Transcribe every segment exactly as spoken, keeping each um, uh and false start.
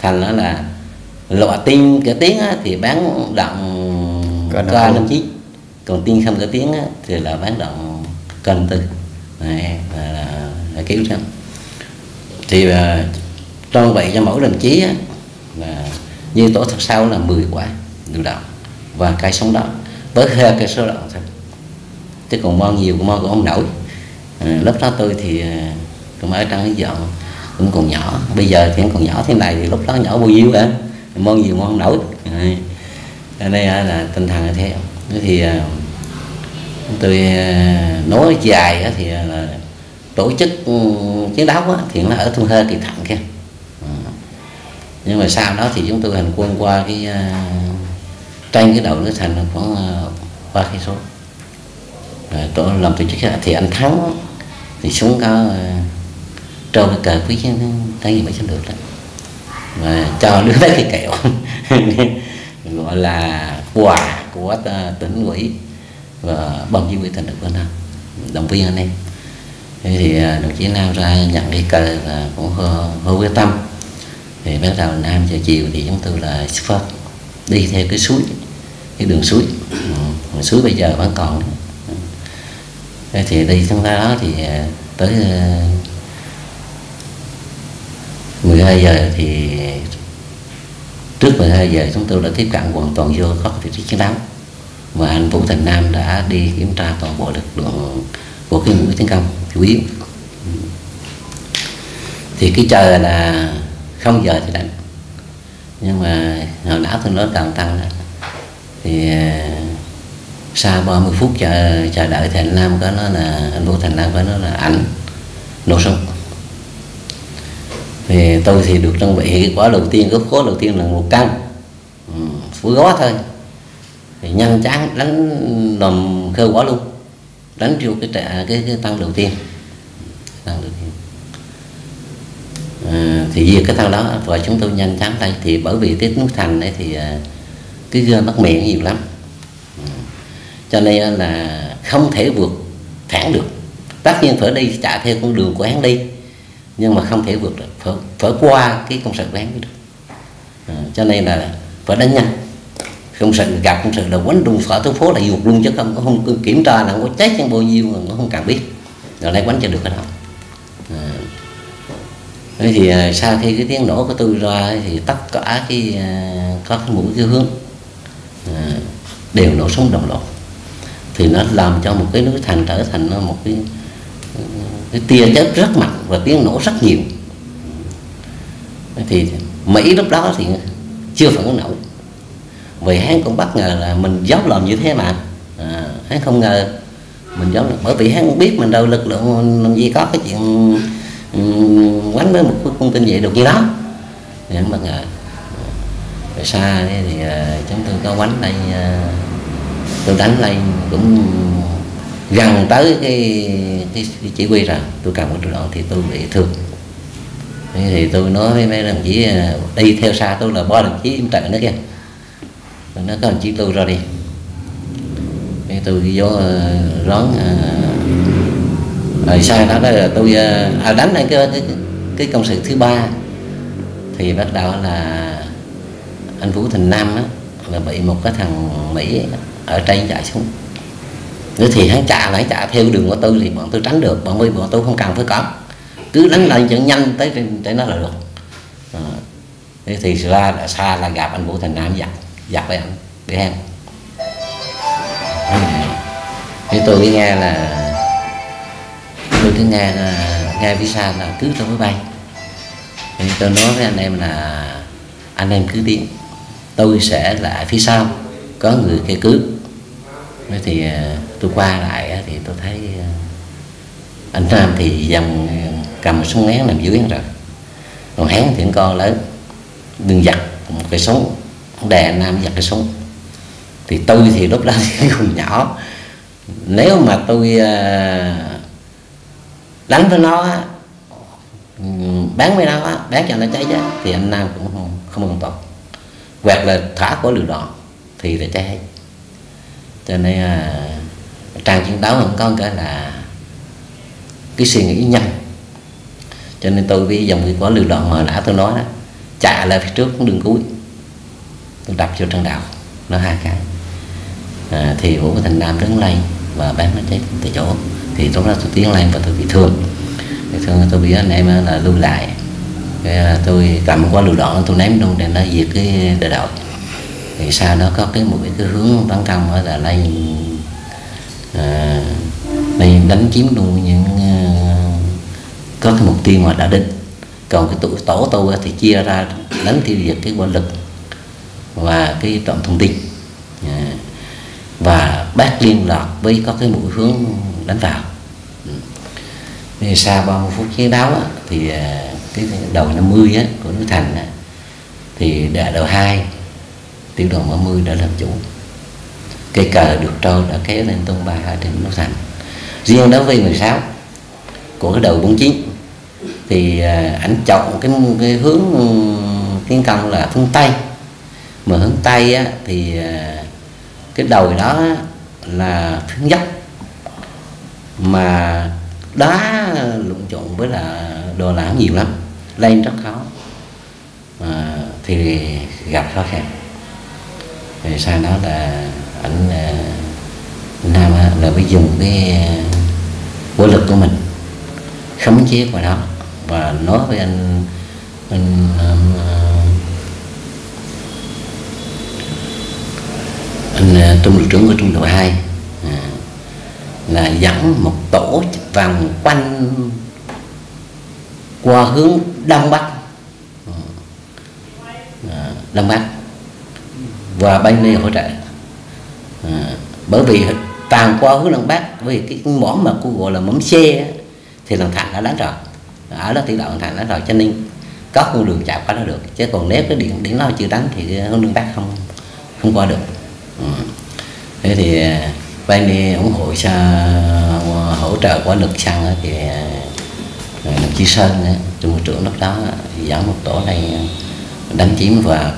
thành đó là loại tiên cỡ tiếng á, thì bán động ca năm chín, còn tiên không cỡ tiếng á, thì là bán động ca năm tư. Này là, là, là kéo ra thì uh, trang bị cho mỗi đồng chí á, là như tổ thật sau là mười quả lựu đạn và cây súng đó với hai cây số đạn thôi, chứ còn mon nhiều mon cũng không nổi. À, lúc đó tôi thì cũng ở trong cái dọn cũng còn nhỏ, bây giờ thì còn nhỏ thế này thì lúc đó nhỏ bao nhiêu hả, mon nhiều mon không nổi. Ở đây là tinh thần như thế. Thì tôi nói dài thì là tổ chức chiến đấu thì nó ở Thun Hơ Kỳ Thạnh kia, nhưng mà sau đó thì chúng tôi hành quân qua cái trên cái đầu núi Thành khoảng ba cây số. Tôi làm tổ chức thì anh Thắng thì xuống có trâu cái cờ quý cái gì mấy trăm được đó, và cho đứa đấy cái kẹo gọi là quà của tỉnh ủy và ban chỉ huy tỉnh ủy Quảng Nam động viên anh em. Thế thì đồng chí Nam ra nhận cái cờ và cũng hơi quyết tâm. Thì bắt đầu Nam giờ chiều thì chúng tôi là xuất phát đi theo cái suối, cái đường suối, ừ, suối bây giờ vẫn còn. Thế thì đi trong đó thì tới mười hai giờ thì trước mười hai giờ chúng tôi đã tiếp cận hoàn toàn vô các vị trí chiến đấu, và anh Vũ Thành Nam đã đi kiểm tra toàn bộ lực lượng của cái mũi tấn công chủ yếu. Thì cái chờ là không giờ thì đánh, nhưng mà hồi não tôi nói càng tăng đó. Thì sau ba mươi phút chờ chờ đợi thì anh Nam có nói là anh Vũ Thành Nam có nói là ảnh nổ súng. Thì tôi thì được trang bị cái quả đầu tiên, gốc khối đầu tiên là một căn ừ, phủi gói thôi, thì nhanh chóng đánh đầm khơi quả luôn, đánh vô cái trả cái, cái tăng đầu tiên, tăng đầu tiên. À, thì vì cái thằng đó và chúng tôi nhanh chóng đây, thì bởi vì cái núi Thành đấy thì cái gương mắc miệng nhiều lắm, ừ. Cho nên là không thể vượt thẳng được, tất nhiên phải đi chạy theo con đường của hắn đi, nhưng mà không thể vượt được, phải, phải qua cái công sự của hắn mới được. À, cho nên là phải đánh nhanh, công sự gặp công sự là quánh đùng phở tới phố là vụt luôn, chứ không không kiểm tra là không có chết trong bao nhiêu mà nó không cần biết, rồi lấy quánh cho được cái đó. À, thế thì sau khi cái tiếng nổ của tôi ra thì tất cả cái có cái mũi cái hướng à, đều nổ súng đồng loạt, thì nó làm cho một cái núi Thành trở thành nó một cái cái tia chớp rất mạnh và tiếng nổ rất nhiều. Thì Mỹ lúc đó thì chưa phản ứng nổi, vì hắn cũng bất ngờ là mình dám làm như thế mà, à, hắn không ngờ mình dám làm, bởi vì hắn cũng biết mình đâu lực lượng làm gì có cái chuyện um, quánh với một cái con tin vậy được như đó, thì hắn bất ngờ. Rồi xa thì uh, chúng tôi có quánh đây, uh, tôi đánh đây cũng gần tới cái, cái, cái chỉ huy rồi, tôi cầm cái đoạn thì tôi bị thương. Thế thì tôi nói với mấy đồng chí đi theo xa tôi là ba đồng chí im trợ nữa kìa, nó có đồng chí tôi ra đi, thế tôi đi vô rón rồi sau đó là tôi à, đánh lên cái, cái cái công sự thứ ba, thì bắt đầu là anh Vũ Thành Nam á, là bị một cái thằng Mỹ ở trên chạy xuống. Nữa thì hắn chạy lại chạy theo đường của tôi thì bọn tôi tránh được, bọn tôi bọn tôi không cần phải có, cứ đánh lên cho nhanh tới tới nó là được. À, thế thì ra là xa là gặp anh Vũ Thành Nam giặt giặt với anh để em. Thì tôi mới nghe là tôi cứ nghe là nghe phía xa là cứ trong máy bay. Thì tôi nói với anh em là anh em cứ tiến, tôi sẽ lại phía sau có người kia cướp. Thế thì tôi qua lại thì tôi thấy anh Nam thì dầm cầm súng ngắn nằm dưới rồi, còn hắn thì con lớn đừng giật một cái súng, đè anh Nam giật cái súng. Thì tôi thì lúc đó thì còn nhỏ, nếu mà tôi đánh với nó bán với nó bán cho nó cháy chứ, thì anh Nam cũng không không an toàn, hoặc là thả của lựu đạn thì là cháy. Cho nên trang chiến đấu không có cái là cái suy nghĩ nhanh, cho nên tôi với dòng cái quả lựu đạn mà đã tôi nói đó, chạy lại phía trước đường cuối, tôi đập vô trong đầu nó hai cái. À, thì Vũ Thành Nam đứng lên và bán nó chết tại chỗ. Thì lúc đó tôi tiến lên và tôi bị thương, bị thương tôi bị anh em là lưu lại. Cái, tôi cầm qua lựu đạn tôi ném luôn để nó diệt cái đại đội. Thì sau đó có cái một cái hướng tấn công đó là lên à, lên đánh chiếm luôn những uh, có cái mục tiêu mà đã định. Còn cái tổ, tổ tôi thì chia ra đánh tiêu diệt cái quân lực và cái trạm thông tin, à, và bác liên lạc với có cái mũi hướng đánh vào. Thì sau ba mươi phút chiến đấu á, thì cái đầu năm mươi á, của núi Thành á, thì đại đội hai tiểu đoàn ba mươi đã làm chủ. Cây cờ được trôi đã kéo lên tung bay ở trên núi Thành. Riêng đối với mười sáu của cái đầu bốn mươi chín thì ảnh chọn cái, cái hướng tiến công là hướng Tây. Mà hướng Tây á, thì cái đồi đó là hướng dốc mà đá lụng trộn với là đồ lã nhiều lắm, lên rất khó, à, thì gặp khó khăn. Thì sau đó là anh Nam là phải dùng cái vũ lực của mình khống chế qua đó và nói với anh anh, anh, anh trung đội trưởng của trung đội hai à, là dẫn một tổ vòng quanh qua hướng đông bắc, à, đông bắc và bên đây hỗ trợ, à, bởi vì toàn qua hướng đông bắc, vì cái mỏm mà cô gọi là mỏm xe thì thằng Thành đã đánh rồi, ở đó tỷ đạo thằng Thành đánh rồi, cho nên có con đường chạy qua nó được. Chứ còn nếu cái điện điện nó chưa đánh thì hướng đông bắc không không qua được. Ừ. Thế thì bên đi ủng hộ cho hỗ trợ quả lực xăng thì đồng chí Sơn trung đội trưởng lúc đó dẫn một tổ này đánh chiếm và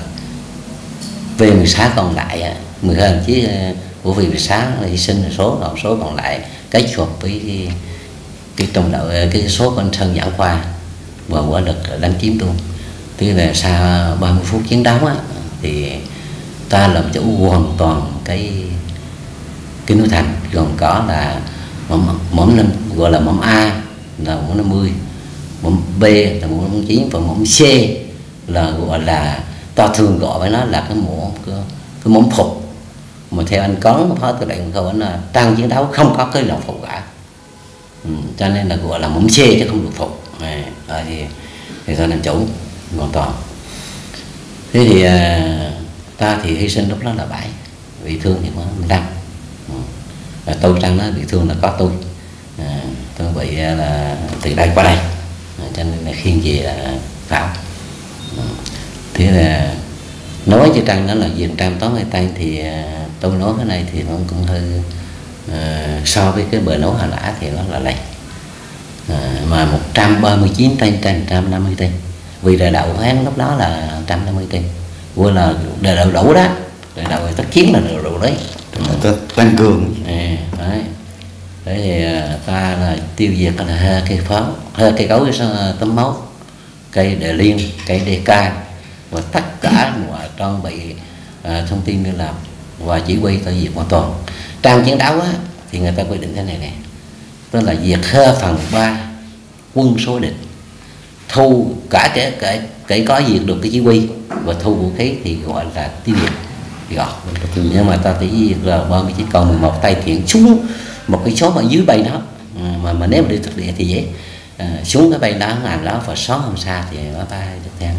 V mười sáu còn lại mười hai đồng chí của V mười sáu hy sinh số, còn số còn lại cái chuột với cái, cái trong đội cái số con Sơn dẫn qua và quả lực đánh chiếm luôn. Tức là sau ba mươi phút chiến đấu á, thì ta làm chủ hoàn toàn cái cái núi Thành, gồm có là mỏm mỏm năm gọi là mỏm A là mỏm năm mươi, mỏm B là mỏm năm mươi chín và mỏm C là gọi là ta thường gọi với nó là cái mỏm cái, cái mỏm phục. Mà theo anh Cón phó tư lệnh câu là trong chiến đấu không có cái lòng phục cả, ừ, cho nên là gọi là mỏm C chứ không được phục. À, thì thì ta làm chủ hoàn toàn. Thế thì à, ta thì hy sinh lúc đó là bảy, bị thương thì có mười lăm. À, tôi trong đó bị thương là có tôi, à, tôi bị là từ đây qua đây, à, cho nên là khiêng về là pháo. À, thế là nói cho Trăng đó là diện trăm tám mươi tay thì à, tôi nói cái này thì nó cũng hơi à, so với cái bờ nấu Hà Lã thì nó là lệch, à, mà một trăm ba mươi chín tay trên một trăm năm mươi tay, vì là đậu hán lúc đó là một trăm năm mươi tay, vừa là đậu đủ đó, đậu tất chiến là đậu đủ đấy. Tăng cường. À, đấy. Đấy thì ta là tiêu diệt là hai cây pháo, hai cây cối tấm máu, cây đề liên, cây đề ca và tất cả mọi trang bị à, thông tin liên lạc và chỉ huy ta diệt hoàn toàn. Trong chiến đấu á, thì người ta quy định thế này nè, tức là diệt hai phần ba quân số địch, thu cả kể kể kể có diệt được cái chỉ huy và thu vũ khí thì gọi là tiêu diệt. Gọt. Nhưng mà ta chỉ là ba mươi chỉ còn mười một tay thiện xuống một cái số mà dưới bay đó, mà mà nếu mà đi thực địa thì dễ, à, xuống cái bay đó làm đó và xóa không xa thì nó bay được theo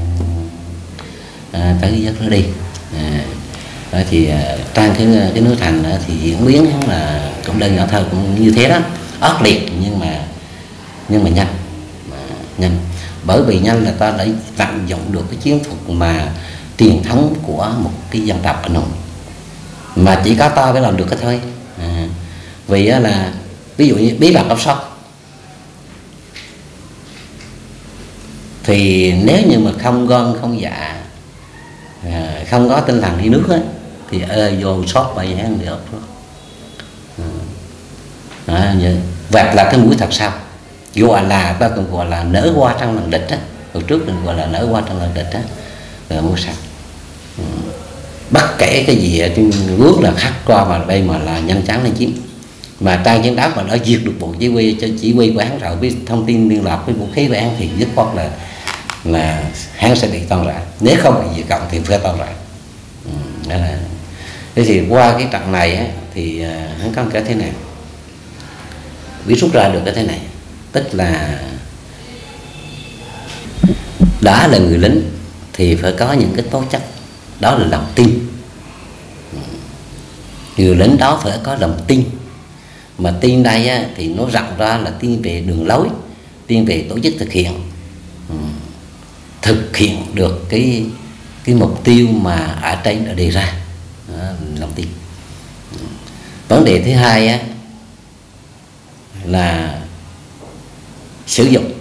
à, tới giấc nó đi. À, đó thì à, trong cái cái núi Thành đó, thì diễn biến là cũng đơn giản thôi, cũng như thế đó, ác liệt nhưng mà nhưng mà nhanh, mà nhanh bởi vì nhanh là ta đã vận dụng được cái chiến thuật mà truyền thống của một cái dân tộc anh hùng mà chỉ có ta mới làm được cái thôi. À, vì là ví dụ như bí mật ốc sóc thì nếu như mà không gom không dạ, à, không có tinh thần đi nước ấy, thì ơi vô sót vậy hang được. À, vạch là cái mũi thật sao gọi là ta còn gọi là nở hoa trong lần địch á, hồi trước mình gọi là nở hoa trong lần địch á, là mua sạch. Ừ. Bất kể cái gì ở Trung Quốc là khắc qua mà đây mà là nhanh chóng lên chiếm. Mà trang chiến đấu mà đã diệt được bộ chỉ huy cho chỉ huy của hắn rồi, biết thông tin liên lạc với vũ khí của hắn thì dứt khoát là là hắn sẽ bị tan rã. Nếu không bị diệt cộng thì phải tan rã. Ừ, đó là thế. Thì qua cái trận này á, thì uh, hắn có cái thế này, biết rút ra được cái thế này, tức là đã là người lính thì phải có những cái tố chất, đó là lòng tin. Người lính đó phải có lòng tin, mà tin đây á, thì nó rộng ra là tin về đường lối, tin về tổ chức thực hiện, thực hiện được cái cái mục tiêu mà ở trên đã đề ra. Đó, lòng tin. Vấn đề thứ hai á, là sử dụng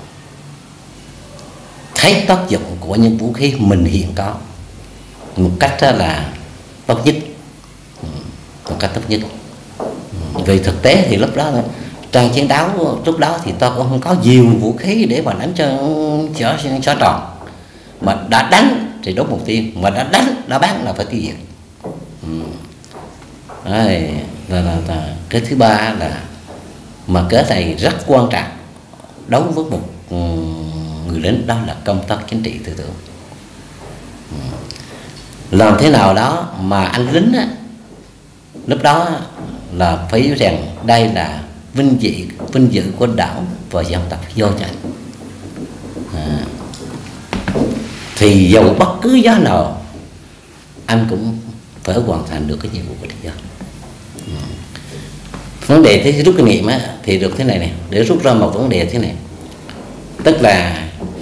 thấy tác dụng của những vũ khí mình hiện có một cách là tốt nhất, một cách tốt nhất. Vì thực tế thì lúc đó trang chiến đấu lúc đó thì tôi cũng không có nhiều vũ khí để mà đánh cho cho, cho tròn, mà đã đánh thì đốt mục tiêu, mà đã đánh đã bắn là phải tiêu diệt. Ừ. Đấy, là, là, là cái thứ ba là mà cái này rất quan trọng đối với một người lính, đó là công tác chính trị tư tưởng. Làm thế nào đó mà anh lính á, lúc đó là phải hiểu rằng đây là vinh dự vinh dự của đảng và dân tộc do chạy. À, thì dầu bất cứ giá nào anh cũng phải hoàn thành được cái nhiệm vụ của địch dân. À, vấn đề thế rút kinh nghiệm á, thì được thế này này, để rút ra một vấn đề thế này, tức là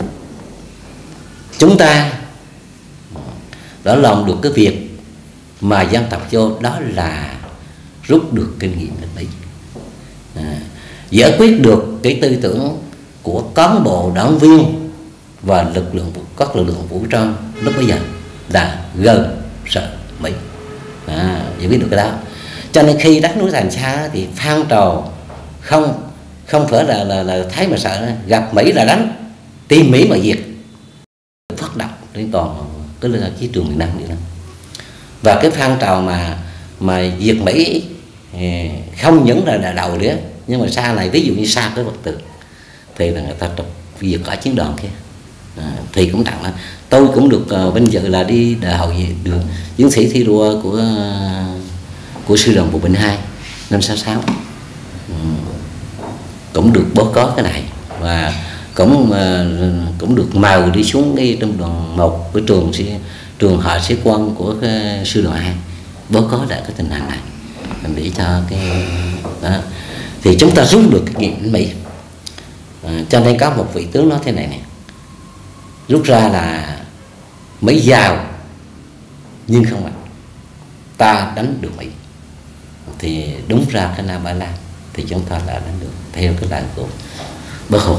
chúng ta đã làm được cái việc mà dân tộc vô, đó là rút được kinh nghiệm lịch Mỹ, à, giải quyết được cái tư tưởng của cán bộ đảng viên và lực lượng các lực lượng vũ trang lúc bây giờ là gần sợ Mỹ, à, giải quyết được cái đó. Cho nên khi đất núi thành xa thì phong trào không không phải là là, là thấy mà sợ, gặp Mỹ là đánh, tìm Mỹ mà diệt, phát động đến toàn cái là chiến trường miền Nam vậy đó. Và cái phong trào mà mà diệt Mỹ không những là đầu nữa, nhưng mà sau này ví dụ như xa cái vật tường thì là người ta trục diệt cả chiến đoàn kia. À, thì cũng tặng là tôi cũng được uh, vinh dự là đi đại hội được chiến sĩ thi đua của uh, của sư đoàn bộ binh hai năm sáu sáu, um, cũng được bố có cái này, và cũng uh, cũng được mời đi xuống đi trong đoàn một của trường trường hạ sĩ quan của cái sư đoàn hai, bố có lại cái tình hình này để cho cái đó. Thì chúng ta rút được kinh nghiệm Mỹ. À, cho nên có một vị tướng nói thế này nè, rút ra là Mỹ giàu nhưng không mạnh, ta đánh được Mỹ. Thì đúng ra cái Nam Ba Lan thì chúng ta là đánh được theo cái lệnh của Bác Hồ.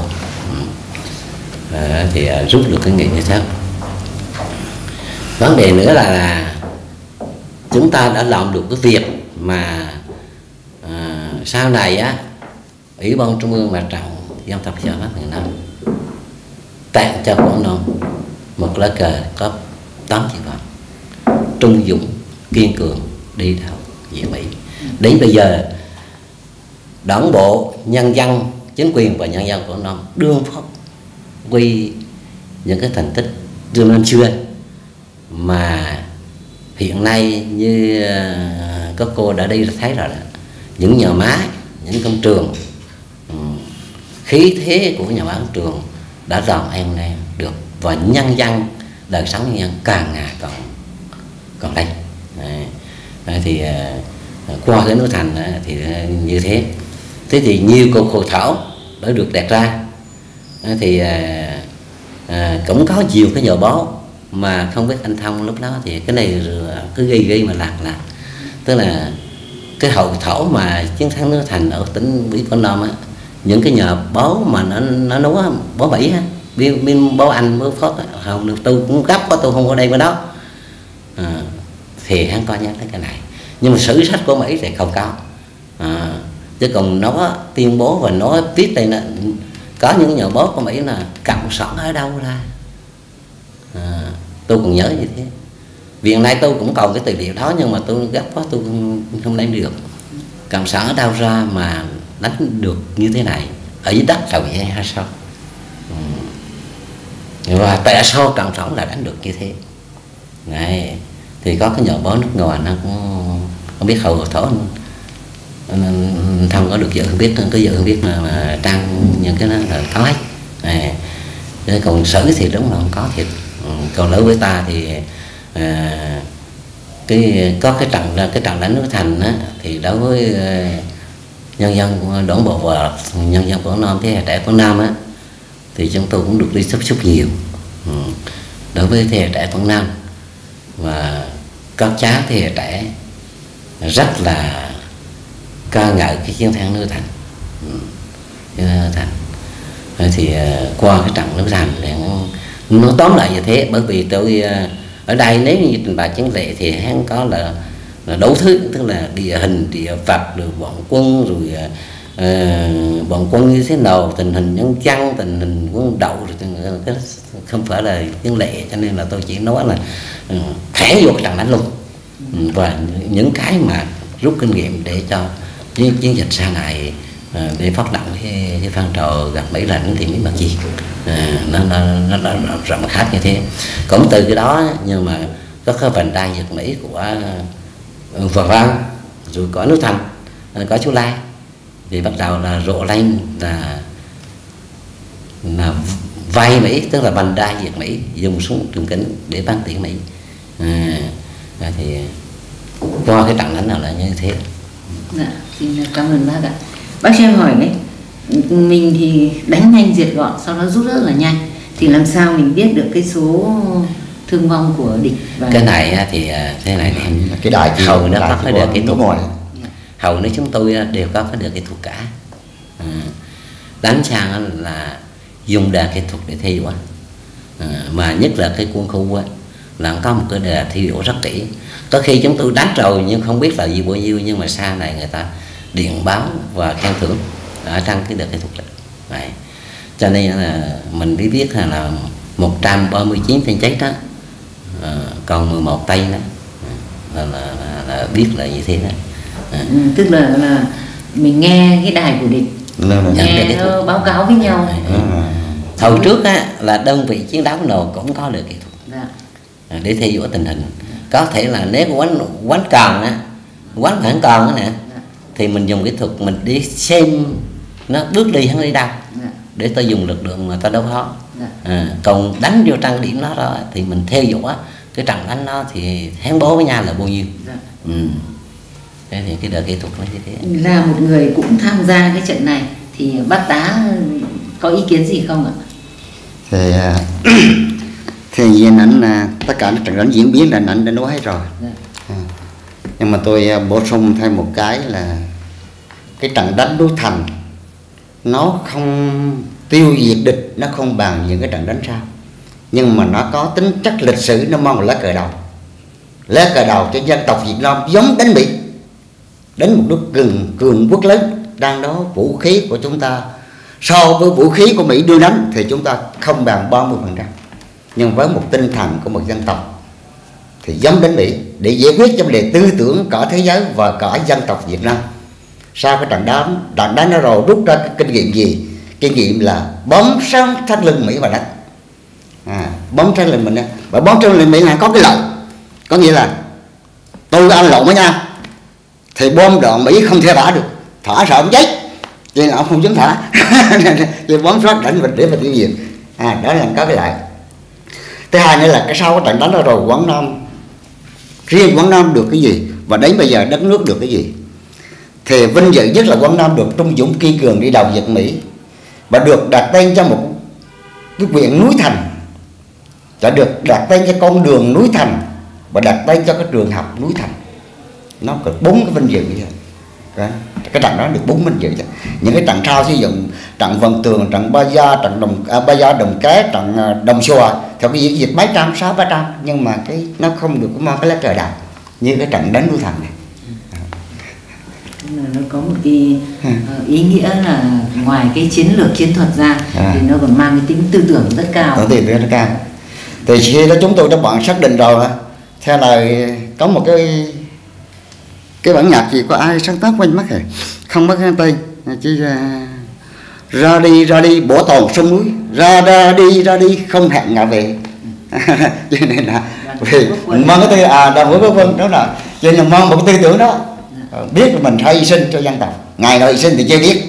À, thì à, rút được kinh nghiệm như thế. Vấn đề nữa là, là chúng ta đã làm được cái việc mà à, sau này á, Ủy ban Trung ương Mặt trận Dân tộc Giải phóng miền Nam tặng cho Quảng Nam một lá cờ có tám chữ vàng: trung dũng, kiên cường, đi đầu diệt Mỹ. Đến bây giờ đảng bộ, nhân dân, chính quyền và nhân dân Quảng Nam đương phát quy những cái thành tích dương năm xưa, mà hiện nay như các cô đã đi thấy rồi, những nhà máy, những công trường, khí thế của nhà máy công trường đã làm ăn này được, và nhân dân, đời sống nhân dân càng ngày còn còn đây. Đấy, thì qua cái núi Thành thì như thế. Thế thì nhiều cuộc hội thảo đã được đặt ra, thì à, cũng có nhiều cái nhà báo mà không biết anh Thông lúc đó thì cái này cứ ghi ghi mà lạc lạc, tức là cái hội thảo mà chiến thắng núi Thành ở tỉnh Mỹ Quảng Nam á, những cái nhà báo mà nó nó nói báo Mỹ á, biên biên báo Anh mới phát không được, tôi cũng gấp quá, tôi không có đây với đó, à, thì hắn có nhắc tới cái này, nhưng mà sử sách của Mỹ thì không có, à, chứ còn nó tuyên bố và nó viết đây là có những nhà báo của Mỹ là cộng sản ở đâu ra, à, tôi còn nhớ như thế. Viện nay tôi cũng còn cái tài liệu đó nhưng mà tôi gấp quá tôi không, không đánh được. Cộng sản ở đâu ra mà đánh được như thế này, ở dưới đất trời hay, hay sao? Ừ. Và tại sao cộng sản là đánh được như thế? Này, thì có cái nhỏ báo nước ngoài nó cũng không biết hậu thổ không có được vợ không biết, cái vợ không biết mà, mà trang những cái đó là có hết. À, còn sử thì đúng là không có thiệt. Ừ, còn đối với ta thì à, cái có cái trận cái trận đánh núi Thành á, thì đối với uh, nhân dân đảng bộ và nhân dân Quảng Nam, thế hệ trẻ Quảng Nam á, thì chúng tôi cũng được đi tiếp xúc nhiều. Ừ. Đối với thế hệ trẻ Quảng Nam và các cháu thế hệ trẻ rất là ca ngợi cái chiến thắng núi Thành. Ừ. Thành thì uh, qua cái trận núi Thành thì nó tóm lại như thế. Bởi vì tôi uh, ở đây nếu như trình bày chiến lệ thì hắn có là, là đủ thứ, tức là địa hình, địa vật, rồi bọn quân, rồi uh, bọn quân như thế nào, tình hình nhân dân, tình hình quân đậu, rồi cái không phải là chiến lệ, cho nên là tôi chỉ nói là uh, khẽ vô cái trận đánh luôn. Ừ, và những cái mà rút kinh nghiệm để cho chiến, chiến dịch sau này uh, để phát động cái, cái phong trào gặp Mỹ lãnh thì mới bằng gì. À, nó, nó, nó, nó, nó rộng khác như thế. Cũng từ cái đó nhưng mà có cái vành đai Nhật Mỹ của uh, Võ Văn, rồi có núi Thành, có Chu Lai, thì bắt đầu là rộ lên là là vay Mỹ, tức là vành đai Nhật Mỹ, dùng súng trường kính để bắn tỉa Mỹ. À, thì qua cái trận đánh nào là như thế. Dạ, xin cảm ơn bác ạ. Bác cho em hỏi đấy, mình thì đánh nhanh diệt gọn, sau đó rút rất là nhanh, thì làm sao mình biết được cái số thương vong của địch? Và cái này thì thế này này, cái đại hầu nó có phải được kỹ thuật, hầu nếu chúng tôi đều có phải được kỹ thuật cả. À, đánh sang là dùng đà kỹ thuật để theo dõi, à, mà nhất là cái quân khu á, là có một cái đà theo dõi rất kỹ. Có khi chúng tôi đánh rồi nhưng không biết là gì bao nhiêu, nhưng mà sau này người ta điện báo và khen thưởng ở trong cái đợt kỹ thuật này. Cho nên là mình mới biết là, là một trăm ba mươi chín tên chết đó, à, còn mười một tay đó, là, là, là, là biết là như thế đó. À. Ừ, tức là là mình nghe cái đài của địch, nghe nó báo cáo với nhau. À. Hồi trước á, là đơn vị chiến đấu nào cũng có được kỹ thuật. Dạ. À, để theo dõi tình hình. Có thể là nếu quánh quánh còn á, quánh hẳn còn á nè, dạ, thì mình dùng kỹ thuật mình đi xem nó bước đi hắn đi đâu, dạ, để ta dùng lực lượng mà ta đấu phó. Dạ. À, còn đánh vô trang điểm đó, đó thì mình theo dõi cái trận đánh nó thì hắn bố với nhau là bao nhiêu. Dạ. Ừ. Thế thì cái đợt kỹ thuật nó như thế. Là một người cũng tham gia cái trận này thì bác tá có ý kiến gì không ạ? Thì thì nhìn ảnh tất cả trận đánh diễn biến là ảnh đã nói hết rồi. Dạ. À, nhưng mà tôi bổ sung thêm một cái là cái trận đánh núi Thành nó không tiêu diệt địch, nó không bằng những cái trận đánh sau, nhưng mà nó có tính chất lịch sử, nó mang một lá cờ đầu, lá cờ đầu cho dân tộc Việt Nam, giống đánh Mỹ, đánh một nước cường cường quốc lớn. Đang đó vũ khí của chúng ta so với vũ khí của Mỹ đưa đánh thì chúng ta không bằng ba mươi phần trăm, nhưng với một tinh thần của một dân tộc thì giống đánh Mỹ để giải quyết vấn đề tư tưởng cả thế giới và cả dân tộc Việt Nam. Sau cái trận đánh trận đánh nó rồi rút ra cái kinh nghiệm gì? Kinh nghiệm là bấm sang thắt lưng Mỹ mà đánh. À, bấm sang lưng mình đó. Và bấm sang lưng Mỹ là có cái lợi, có nghĩa là tôi ăn lộn với nhau thì bom đạn Mỹ không thể bả được, thả sợ ông chết, cho nên ông không dám thả. Thì bấm sát đánh mình để mà tiêu diệt. À, đó là có cái lợi. Thứ hai nữa là cái sau cái trận đánh đó rồi Quảng Nam, riêng Quảng Nam được cái gì và đến bây giờ đất nước được cái gì? Thì vinh dự nhất là Quảng Nam được Trung Dũng kiên cường đi đầu giật Mỹ và được đặt tên cho một cái huyện núi Thành, đã được đặt tên cho con đường núi Thành và đặt tên cho cái trường học núi Thành. Nó có bốn cái vinh dự vậy. Cái, cái trận đó được bốn vinh dự. Những cái trận sau sử dụng trận Vân Tường, trận Ba Gia, trận Đồng à, Ba Gia Đồng Kế, trận Đồng Xùa theo cái diễn dịch mấy trăm, sáu ba trăm, nhưng mà cái nó không được có mang cái lá cờ đầu như cái trận đánh núi Thành này. Nó có một cái uh, ý nghĩa là ngoài cái chiến lược chiến thuật ra, à, thì nó còn mang cái tính tư tưởng rất cao. Có thể rất cao. Thì khi đó chúng tôi đã bạn xác định rồi, theo là có một cái cái bản nhạc gì có ai sáng tác quên mất rồi, không mất cái tên, chỉ ra, ra đi ra đi bỏ toàn sông núi, ra ra đi ra đi không hẹn ngả về. Cho nên là vì mình mang cái tư à Đoàn Vũ Quốc Quân đó là cho nên mang một cái tư tưởng đó, biết là mình phải hy sinh cho dân tộc, ngày nào hy sinh thì chưa biết.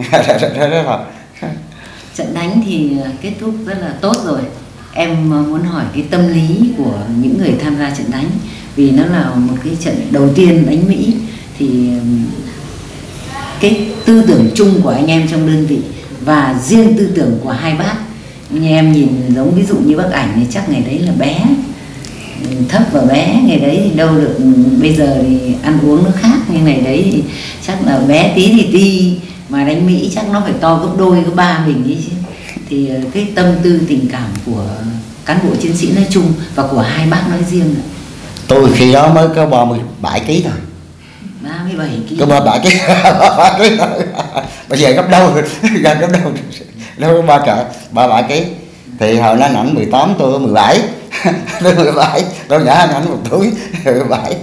Trận đánh thì kết thúc rất là tốt rồi. Em muốn hỏi cái tâm lý của những người tham gia trận đánh, vì nó là một cái trận đầu tiên đánh Mỹ, thì cái tư tưởng chung của anh em trong đơn vị và riêng tư tưởng của hai bác, như em nhìn giống ví dụ như bức ảnh thì chắc ngày đấy là bé, thấp và bé, ngày đấy thì đâu được, bây giờ thì ăn uống nó khác, nhưng ngày đấy thì chắc là bé tí thì tí, mà đánh Mỹ chắc nó phải to gấp đôi gấp ba mình đi chứ. Thì cái tâm tư tình cảm của cán bộ chiến sĩ nói chung và của hai bác nói riêng này. Tôi khi đó mới có ba mươi bảy ký thôi, ba mươi bảy ký, có ba mươi bảy ký, ba ký thôi. Bây giờ gấp đâu rồi, gần gấp đâu đâu có ba cả ba mươi bảy ký. Thì hồi nó ảnh mười tám, tôi có mười bảy. Tôi mười bảy, tôi nhả ảnh một túi mười bảy.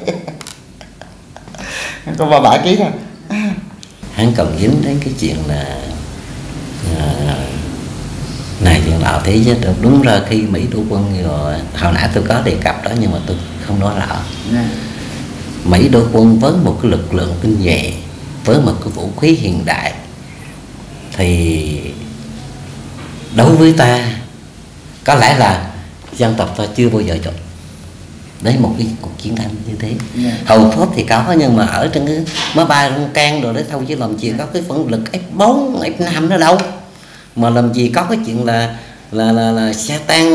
Có ba mươi bảy ký thôi. Hắn còn dính đến cái chuyện là à, này chuyện nào thế chứ đúng ra khi Mỹ đổ quân rồi, hồi nãy tôi có đề cập đó nhưng mà tôi không nói rõ. Yeah. Mỹ đổ quân với một cái lực lượng tinh nhuệ, với một cái vũ khí hiện đại, thì đối với ta có lẽ là dân tộc ta chưa bao giờ chọn đấy một cái cuộc chiến tranh như thế. Yeah. Hầu Pháp thì có, nhưng mà ở trên cái máy bay can rồi đấy thôi, chứ làm gì có cái phản lực F bốn, F năm nữa đâu, mà làm gì có cái chuyện là là là, là xe tăng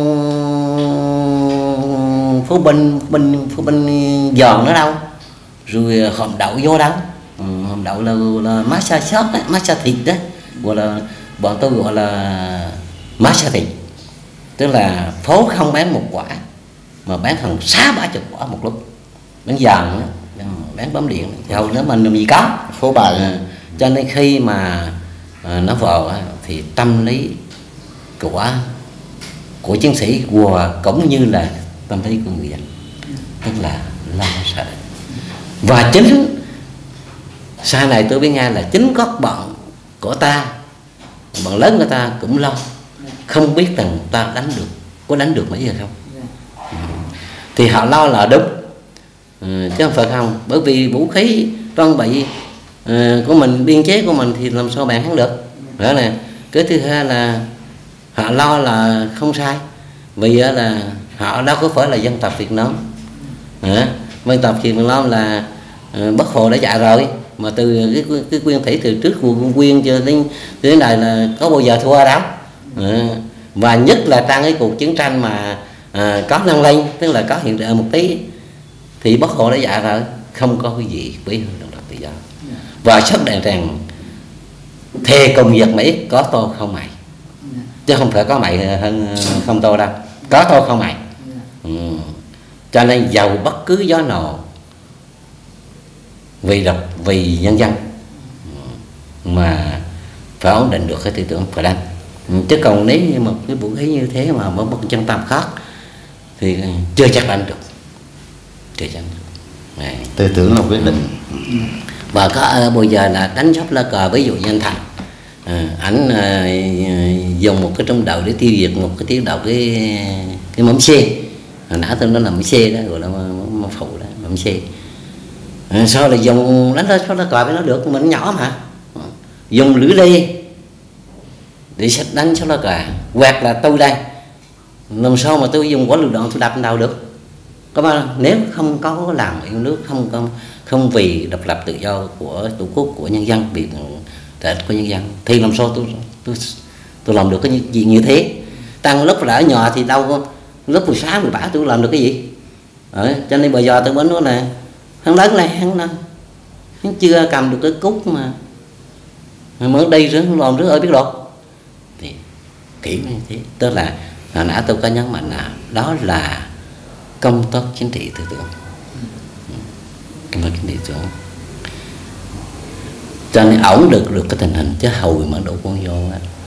pháo binh binh pháo binh giòn nữa đâu, rồi hòm đậu vô đâu. Ừ, hòm đậu là, là massage shop đấy, massage thịt đấy, gọi là bọn tôi gọi là massage thịt, tức là phố không bán một quả mà bán hàng sáu ba chục quả một lúc, bán giòn nữa, bán bấm điện, hầu nữa mình làm gì có phố bài. À, cho nên khi mà à, nó vào thì tâm lý của của chiến sĩ và cũng như là tâm lý của người dân, tức là lo sợ. Và chính sau này tôi biết ngay là chính các bọn của ta, bọn lớn của ta cũng lo, không biết rằng ta đánh được, có đánh được Mỹ hay không. Ừ. Thì họ lo là đúng, ừ, chứ không phải không, bởi vì vũ khí trang bị ừ, của mình, biên chế của mình thì làm sao bạn thắng được. Đó nè. Cái thứ hai là họ lo là không sai, vì là họ đâu có phải là dân tộc Việt Nam. À, dân tộc Việt Nam là uh, Bác Hồ đã dạy rồi, mà từ cái, cái quyên thủy từ trước quân quyên cho đến đến này là có bao giờ thua đâu. À, và nhất là trong cái cuộc chiến tranh mà à, có nâng lên, tức là có hiện đại một tí, thì Bác Hồ đã dạy rồi, không có cái gì quý hơn độc lập tự do. Và xác định rằng thề cùng diệt Mỹ, có tôi không mày, chứ không phải có mày hơn không tôi đâu, có tôi không mày. Ừ. Cho nên dầu bất cứ gió nào, vì độc vì nhân dân mà phải ổn định được cái tư tưởng phải đánh. Chứ còn nếu như một cái vũ khí như thế mà một một chân tâm khác thì chưa chắc đánh được, chưa chắc được. Tư tưởng là quyết định. Và có uh, bây giờ là đánh dốc lá cờ, ví dụ như anh Thành, à, ảnh uh, dùng một cái trung đầu để tiêu diệt một cái tiêu đầu cái cái mắm xe, hồi nãy tôi nói là mắm xe đó, gọi là mắm phụ đó, mắm xe. À, sao là dùng đánh dốc lá cờ với nó được, mình nhỏ mà, dùng lưỡi lê để đánh dốc lá cờ, hoặc là tôi đây, làm sao mà tôi dùng quả lựu đạn tôi đập đầu được. Các bạn, nếu không có lòng yêu nước, không không không vì độc lập tự do của tổ quốc, của nhân dân, vì lợi ích của nhân dân, thì làm sao tôi tôi tôi làm được cái gì như thế. Tăng lúc là ở nhà thì đâu có, lúc mười sáu mười bảy tôi làm được cái gì. Đấy, cho nên bây giờ tôi mới nói là hắn lớn này hắn nó hắn chưa cầm được cái cúc mà mới đi rồi làm rất ơi biết đâu. Thì kiểu như thế, tức là hồi nãy tôi có nhấn mạnh là đó là công tác chính trị tư tưởng, công tác chính trị tư tưởng, cho nên ổn được được cái tình hình, chứ hồi mà đổ quân vô